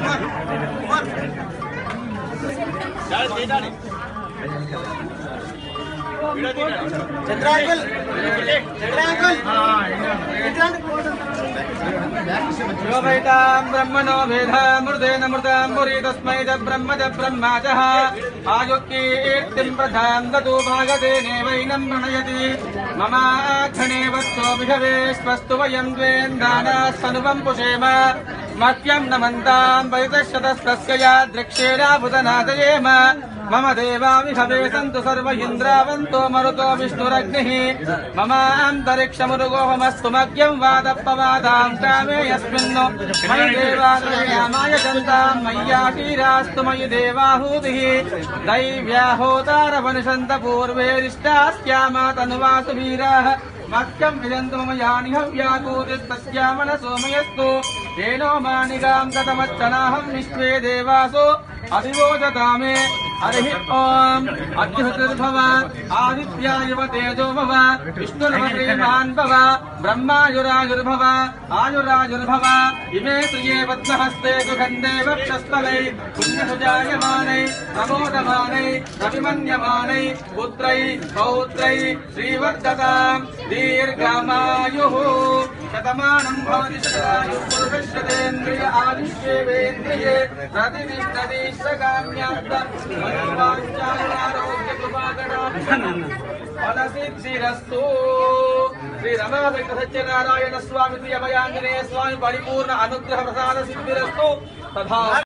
ब्रह्मणो वेद मृदेन मृताम्बुरी तस्मै च ब्रह्माजः आयुक्कीर्तिम् प्रधाम् दतु भागतेनेवैनम् प्रणयति ममाखणे वत्सो विषवेश्वस्तु वयम् द्वेन्दानाः सनुवम् पुषेम मह्यम् नमन्ताम् वैतशतस्तस्य यादृक्षेणाभुतनादयेम मम देवाविषवे सन्तु सर्व इन्द्रावन्तो मरुतो विष्णुरग्निः ममान्तरिक्षमुरुगोहमस्तु मह्यम् वादपवादाम् कामे यस्मिन्नो मयि देवालयामाय जन्ताम् मय्याशीरास्तु मयि देवाहूतिः दैव्याहोतारवनिषन्त पूर्वेरिष्टास्यामातनुवातु वीराः मह्यम् विजन्तु मम यानि हव्याकूतिस्तस्यामन सोमयस्तु येनो मानिगाम् गतमच्चनाहम् विश्वे देवासो अधिवोचतामे हरिः ओम् अग्निहोत्रिर्भव आदित्यायव तेजो भव विष्णुर्भद्रेमान् भव ब्रह्मायुरायुर्भव आयुरायुर्भव इमे त्रिये पद्महस्ते सुगन्धे वक्षस्थलै पुण्यसुजायमानै प्रमोदमानै अभिमन्यमानै पुत्रै पौत्रै श्रीवर्धताम् दीर्घमायुः शतमानम् भवति शतायुः पुरुषशतेन्द्रिय आयुष्येवेन्द्रिये प्रतिष्ठति फलसिद्धिरस्तु श्री रमा वेंकट सत्यनारायण स्वामी प्रिय भयांजनेय स्वामी परिपूर्ण अनुग्रह प्रसाद सिद्धिरस्तु तथा।